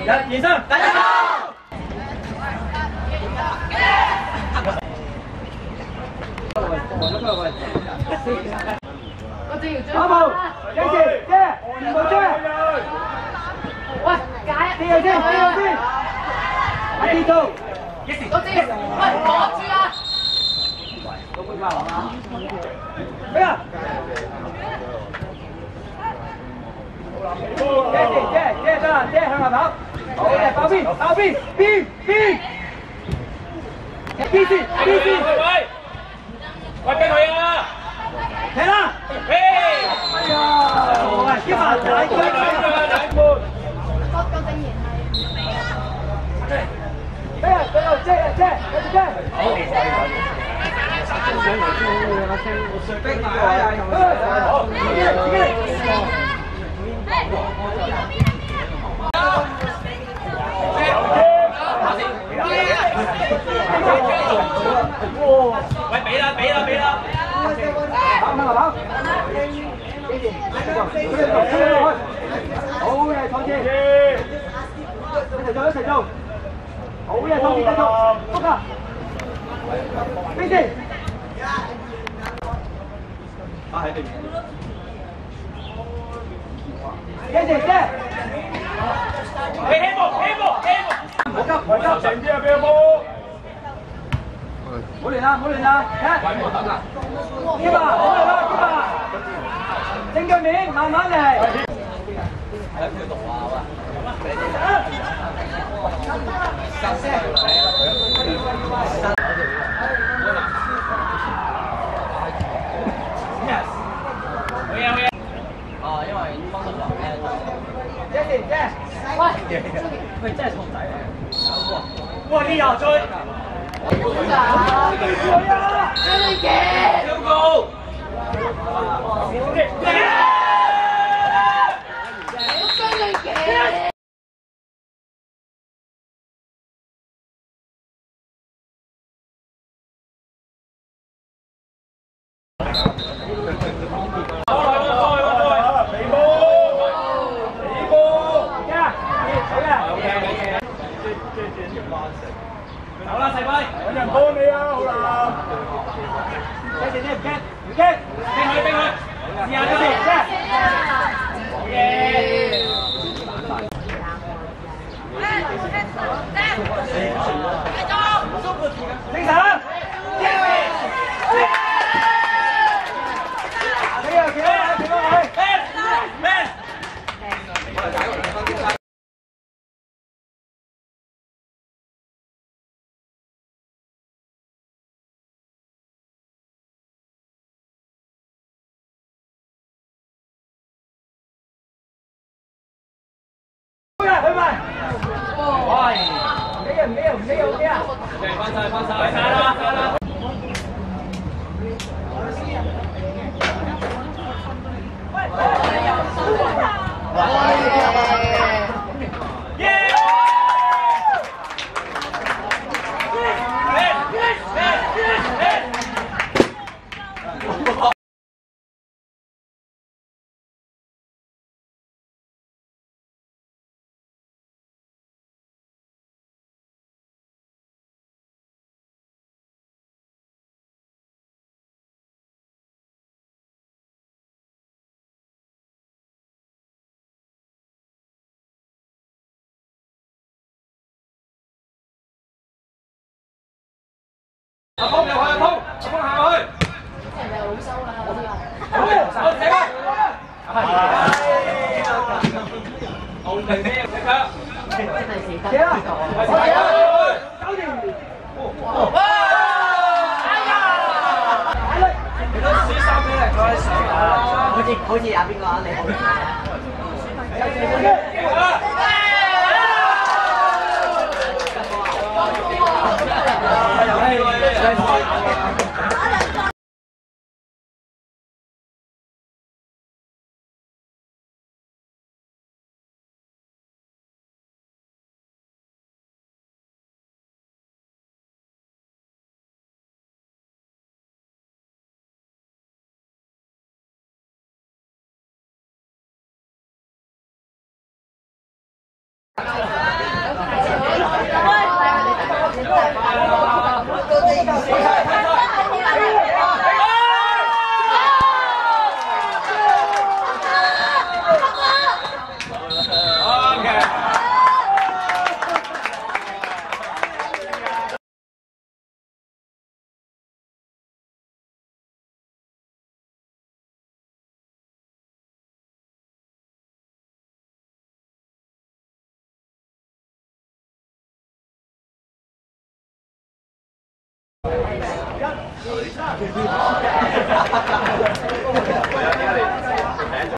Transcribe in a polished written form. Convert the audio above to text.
人延伸，大家好。 我正要追跑步，幾時？姐，全部姐。 喂，解呢個先，呢個先。阿傑做，幾時？ 我知，喂，攞住啊！ 都會話嘛？咩啊？姐得啦，姐向下跑。好嘅，跑邊，跑邊，邊。邊先，邊先。喂，俾佢啊！停啦！哎呀，喂，今日大區兩半。 個正言係。 咩啊？俾我姐，繼續姐。好。逼埋啊！好，自己。喂，俾啦！跑！好嘅，創志。一齊做。好嘅，創志繼續。篤啊！飛先。啊，喺對面。姐。起步！唔好急，靜啲啊，俾個波。唔好亂啦！接啊！正腳面，慢慢嚟。喺邊度啊？哦，因為幫手講姐，喂，真係錯仔嚟。哇，呢又追。 追嘅。 跳高。 追嘅。 走啦，細輝，揾人幫你啊，好啦。姐，唔驚，俾佢，試下先，好嘢。精神，去埋。喂，唔理啊！翻晒啦！阿峰入去，阿峰行落去。 人哋好收啦，嗰啲人。 好，死啦！好定啲，你睇。 真係死得。 死啦！搞掂。哇！哎呀！你都輸3比0嗰陣時啊，好似阿邊個啊？你好。 1、2、3。